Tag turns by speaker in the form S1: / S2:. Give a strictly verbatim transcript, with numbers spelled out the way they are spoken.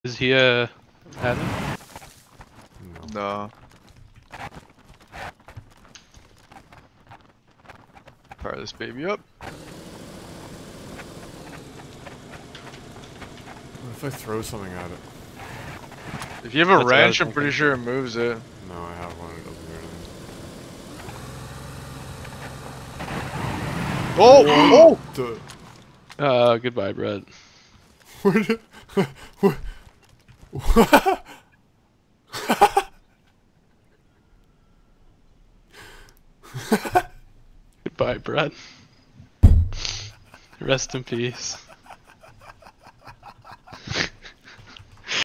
S1: Is he a admin?
S2: No. Fire this baby up.
S3: What if I throw something at it?
S2: If you have a
S1: That's what I was
S2: wrench, I'm pretty
S1: thinking.
S2: sure it moves it.
S3: No, I have one. It doesn't do anything.
S2: Oh! Oh!
S3: The...
S1: Uh, goodbye, Brett.
S3: Where did... What? What?
S1: Goodbye, Brett. Rest in peace.